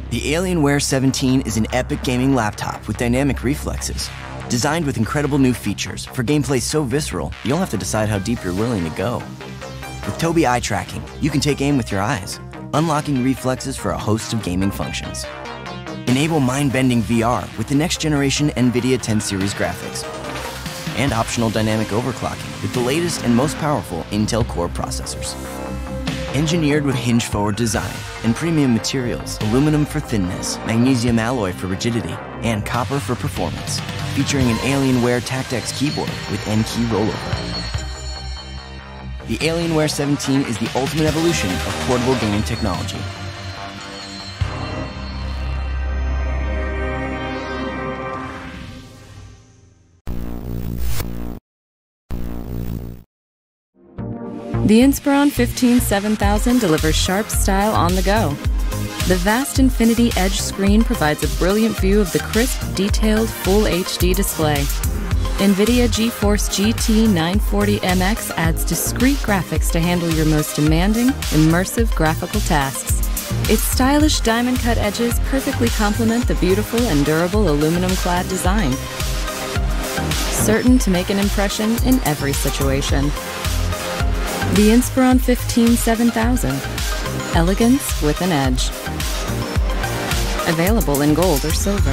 The Alienware 17 is an epic gaming laptop with dynamic reflexes, designed with incredible new features for gameplay so visceral, you'll have to decide how deep you're willing to go. With Tobii eye tracking, you can take aim with your eyes, unlocking reflexes for a host of gaming functions. Enable mind-bending VR with the next-generation NVIDIA 10 series graphics, and optional dynamic overclocking with the latest and most powerful Intel Core processors. Engineered with hinge-forward design and premium materials, aluminum for thinness, magnesium alloy for rigidity, and copper for performance, featuring an Alienware Tactex keyboard with N-key rollover. The Alienware 17 is the ultimate evolution of portable gaming technology. The Inspiron 15-7000 delivers sharp style on the go. The vast Infinity Edge screen provides a brilliant view of the crisp, detailed, full HD display. NVIDIA GeForce GT 940MX adds discrete graphics to handle your most demanding, immersive graphical tasks. Its stylish diamond-cut edges perfectly complement the beautiful and durable aluminum-clad design. Certain to make an impression in every situation. The Inspiron 15-7000. Elegance with an edge. Available in gold or silver.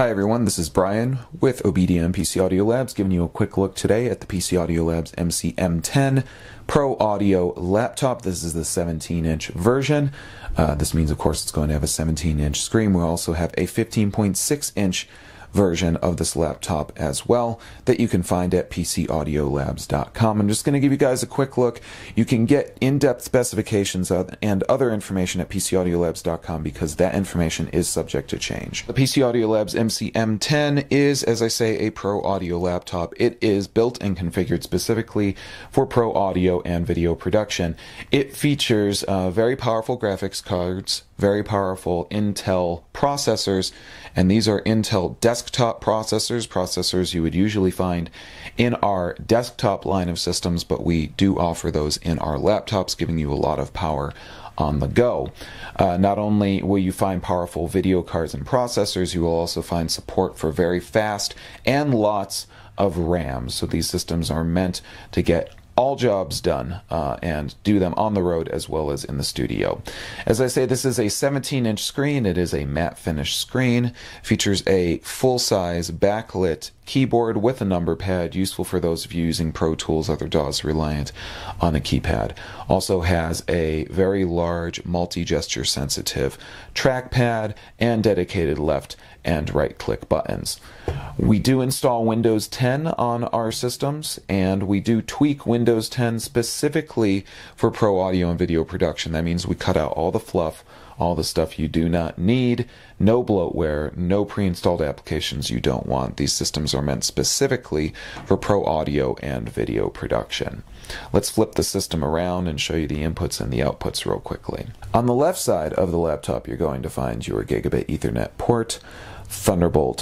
Hi everyone, this is Brian with OBDM PC Audio Labs, giving you a quick look today at the PC Audio Labs MC-M10 Pro Audio laptop. This is the 17-inch version. This means, of course, it's going to have a 17-inch screen. We also have a 15.6-inch version of this laptop as well that you can find at PCAudioLabs.com. I'm just going to give you guys a quick look. You can get in-depth specifications and other information at PCAudioLabs.com because that information is subject to change. The PC Audio Labs MC-M10 is, as I say, a pro audio laptop. It is built and configured specifically for pro audio and video production. It features very powerful graphics cards, very powerful Intel processors, and these are Intel desktop processors you would usually find in our desktop line of systems, but we do offer those in our laptops, giving you a lot of power on the go. Not only will you find powerful video cards and processors, you will also find support for very fast and lots of RAM. So these systems are meant to get all jobs done and do them on the road as well as in the studio. As I say, this is a 17-inch screen. It is a matte finish screen. Features a full-size backlit keyboard with a number pad, useful for those of you using Pro Tools, other DAWs reliant on a keypad. Also has a very large multi-gesture sensitive trackpad and dedicated left and right click buttons. We do install Windows 10 on our systems, and we do tweak Windows 10 specifically for pro audio and video production. That means we cut out all the fluff, all the stuff you do not need, no bloatware, no pre-installed applications you don't want. These systems are meant specifically for pro audio and video production. Let's flip the system around and show you the inputs and the outputs real quickly. On the left side of the laptop, you're going to find your Gigabit Ethernet port, Thunderbolt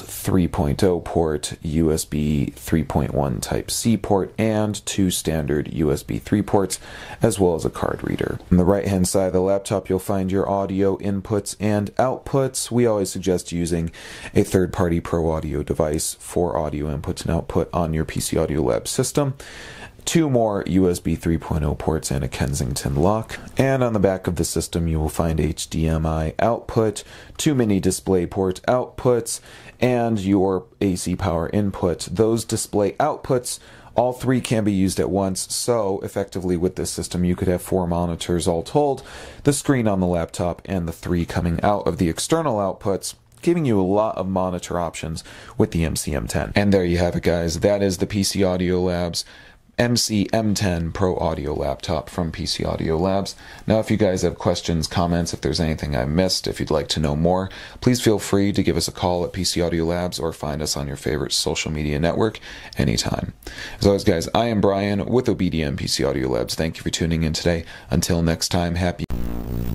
3.0 port, USB 3.1 Type-C port, and two standard USB 3 ports, as well as a card reader. On the right-hand side of the laptop, you'll find your audio inputs and outputs. We always suggest using a third-party pro audio device for audio inputs and output on your PC Audio Lab system. Two more USB 3.0 ports and a Kensington lock. And on the back of the system you will find HDMI output, two mini DisplayPort outputs, and your AC power input. Those display outputs, all three can be used at once, so effectively with this system you could have 4 monitors all told, the screen on the laptop and the 3 coming out of the external outputs, giving you a lot of monitor options with the MC-M10. And there you have it, guys. That is the PC Audio Labs MC-M10 Pro Audio Laptop from PC Audio Labs. Now, if you guys have questions, comments, if there's anything I missed, if you'd like to know more, please feel free to give us a call at PC Audio Labs or find us on your favorite social media network anytime. As always, guys, I am Brian with OBDM PC Audio Labs. Thank you for tuning in today. Until next time, happy